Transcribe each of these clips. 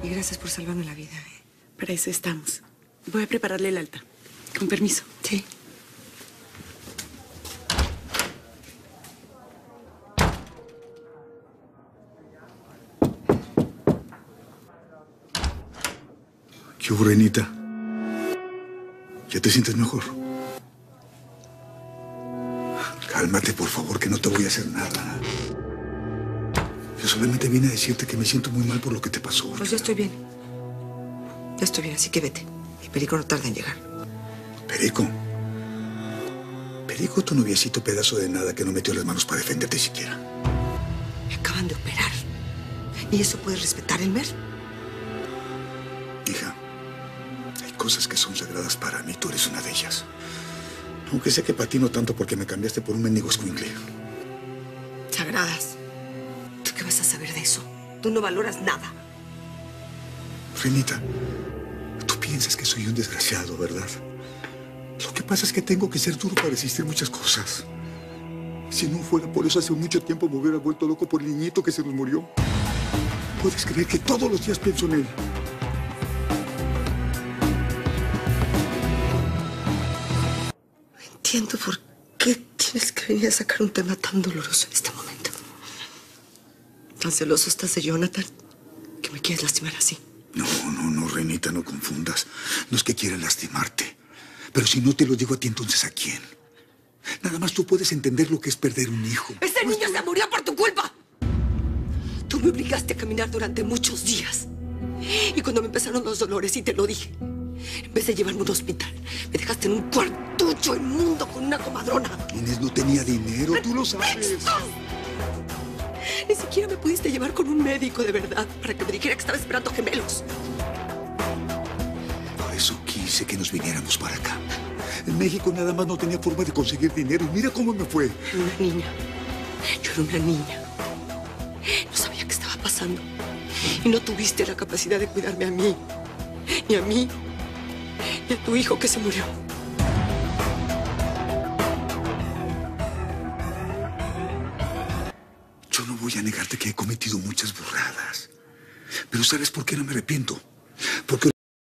Y gracias por salvarme la vida. Para eso estamos. Voy a prepararle el alta. Con permiso. Sí. ¿Qué hubo, Renita? ¿Ya te sientes mejor? Cálmate, por favor, que no te voy a hacer nada. Yo solamente vine a decirte que me siento muy mal por lo que te pasó. Pues yo estoy bien. Ya estoy bien, así que vete. Y Perico no tarda en llegar. ¿Perico? Perico, tu noviecito pedazo de nada que no metió las manos para defenderte siquiera. Me acaban de operar. ¿Y eso puede respetar el Mer? Hija, hay cosas que son sagradas para mí. Tú eres una de ellas. Aunque sé que para ti no tanto porque me cambiaste por un mendigo escuincle. Sagradas. ¿Tú qué vas a saber de eso? Tú no valoras nada. Renita, tú piensas que soy un desgraciado, ¿verdad? Lo que pasa es que tengo que ser duro para resistir muchas cosas. Si no fuera por eso, hace mucho tiempo me hubiera vuelto loco por el niñito que se nos murió. ¿Puedes creer que todos los días pienso en él? No entiendo por qué tienes que venir a sacar un tema tan doloroso en este momento. Tan celoso estás de Jonathan que me quieres lastimar así. No, Renita, no confundas. No es que quiera lastimarte. Pero si no te lo digo a ti, entonces ¿a quién? Nada más tú puedes entender lo que es perder un hijo. ¡Ese niño se murió por tu culpa! Tú me obligaste a caminar durante muchos días. Y cuando me empezaron los dolores, y te lo dije, en vez de llevarme a un hospital, me dejaste en un cuartucho inmundo con una comadrona. Inés no tenía dinero, tú lo sabes. Ni siquiera me pudiste llevar con un médico de verdad para que me dijera que estaba esperando gemelos. Por eso quise que nos viniéramos para acá. En México nada más no tenía forma de conseguir dinero. Y mira cómo me fue. Era una niña. Yo era una niña. No sabía qué estaba pasando. Y no tuviste la capacidad de cuidarme a mí. Ni a mí. Ni a tu hijo que se murió. Yo no voy a negarte que he cometido muchas burradas. Pero ¿sabes por qué no me arrepiento? Porque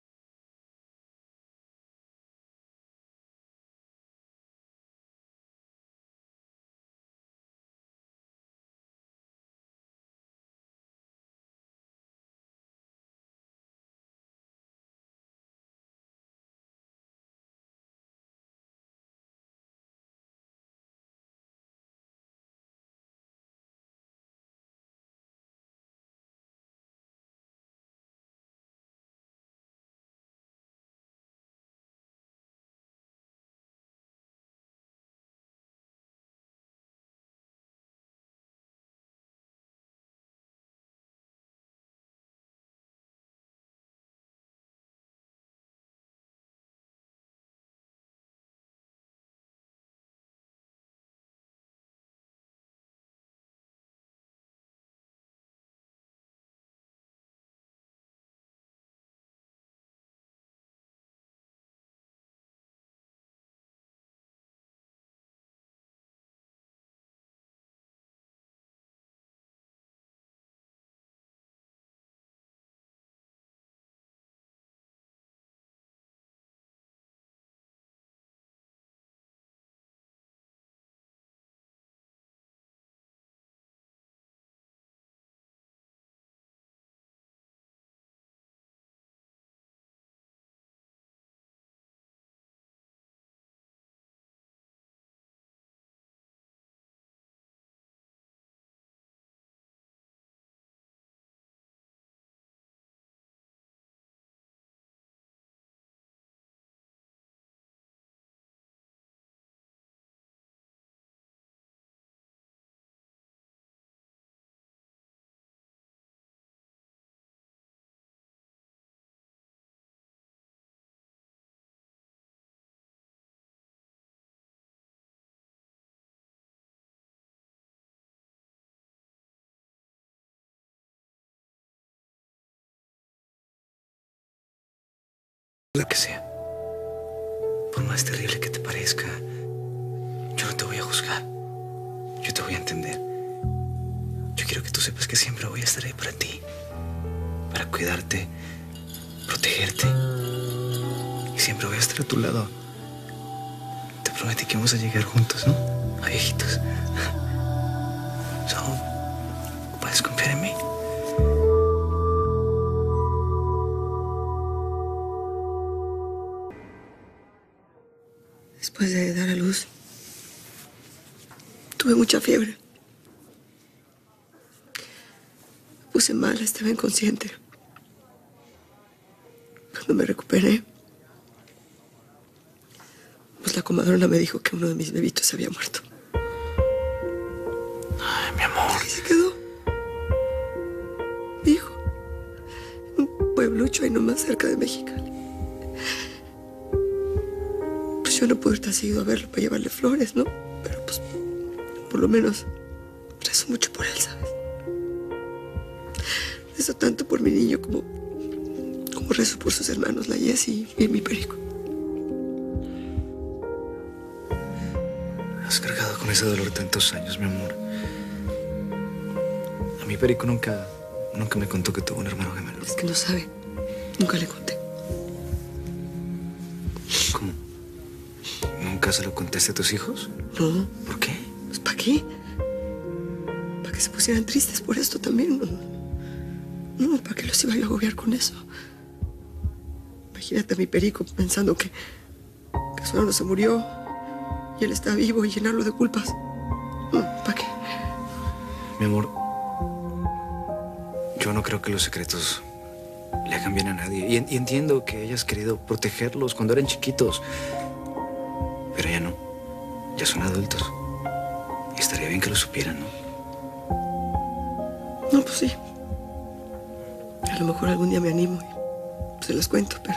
lo que sea, por más terrible que te parezca, yo no te voy a juzgar. Yo te voy a entender. Yo quiero que tú sepas que siempre voy a estar ahí para ti. para cuidarte, protegerte. Y siempre voy a estar a tu lado. Te prometí que vamos a llegar juntos, ¿no? A viejitos. Solo puedes confiar en mí. Después de dar a luz, tuve mucha fiebre. Me puse mal, estaba inconsciente. Cuando me recuperé, pues la comadrona me dijo que uno de mis bebitos había muerto. Ay, mi amor. Ahí se quedó. Mi hijo. En un pueblucho ahí nomás cerca de Mexicali. Pues yo no pude ir tan seguido a verlo para llevarle flores, ¿no? Pero pues, por lo menos, rezo mucho por él, ¿sabes? Rezo tanto por mi niño como rezo por sus hermanos, la Jessie y mi perico. Has cargado con ese dolor tantos años, mi amor. A mi perico nunca me contó que tuvo un hermano gemelo. Es que no sabe. Nunca le conté. ¿Cómo? ¿Nunca se lo contaste a tus hijos? No. ¿Por qué? Pues ¿para qué? ¿Para que se pusieran tristes por esto también? No, ¿para qué los iba yo a agobiar con eso? Imagínate a mi perico pensando que su hermano se murió y él está vivo y llenarlo de culpas. ¿Para qué? Mi amor, yo no creo que los secretos le hagan bien a nadie. Y entiendo que hayas querido protegerlos cuando eran chiquitos. Pero ya no. Ya son adultos. Y estaría bien que lo supieran, ¿no? No, pues sí. A lo mejor algún día me animo y pues, se los cuento, pero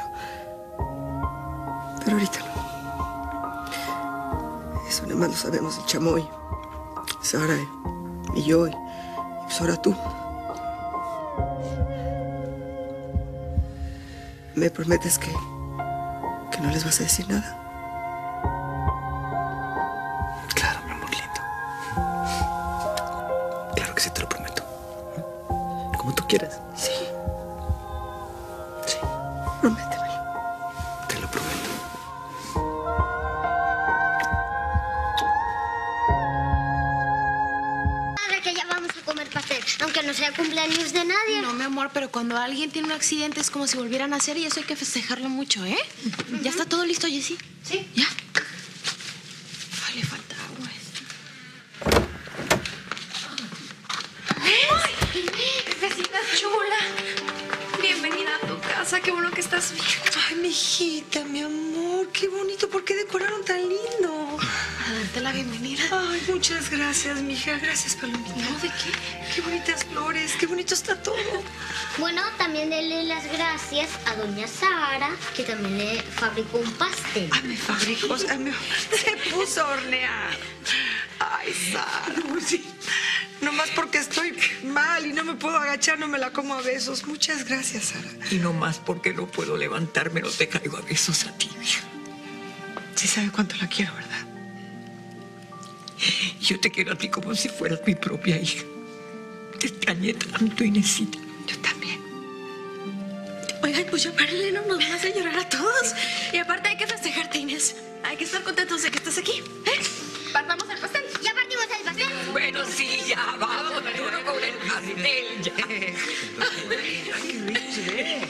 ahorita no. Eso nada más lo sabemos el Chamoy, Sara y yo, y pues ahora tú. ¿Me prometes que no les vas a decir nada? Claro, mi amor lindo. Claro que sí, te lo prometo. Como tú quieras. Sí. Sí, Prométemelo. te lo prometo. Padre, que ya vamos a comer pastel, aunque no sea cumpleaños de nadie. No, mi amor, pero cuando alguien tiene un accidente es como si volvieran a nacer y eso hay que festejarlo mucho, ¿eh? ¿Ya está todo listo, Jessie? Sí. ¿Ya? Ay, le falta agua. Vecina chula, bienvenida a tu casa, qué bueno que estás bien. Ay, mi hijita, mi amor, qué bonito. ¿Por qué decoraron tan lindo? Para darte la bienvenida. Ay, muchas gracias, mija. Gracias, Palomita. No, ¿de qué? Qué bonitas flores, qué bonito está todo. Bueno, también denle las gracias a doña Sara, que también le fabricó un pastel. Ay, me fabricó, se puso a hornear. Ay, Sara. Sí. Nomás porque estoy mal y no me puedo agachar, no me la como a besos. Muchas gracias, Sara. Y no más porque no puedo levantarme, no te caigo a besos a ti, hija. Sí sabe cuánto la quiero, ¿verdad? Yo te quiero a ti como si fueras mi propia hija. Te extrañé tanto, Inesita. Yo también. Oigan, pues ya párenle, no nos van a hacer llorar a todos. Y aparte hay que festejarte, Inés. Hay que estar contentos de que estás aquí. Partamos el pastel. ¿Ya partimos el pastel? Bueno, sí, ya, vamos, duro con el pastel. Ya. Ay, qué rico se ve.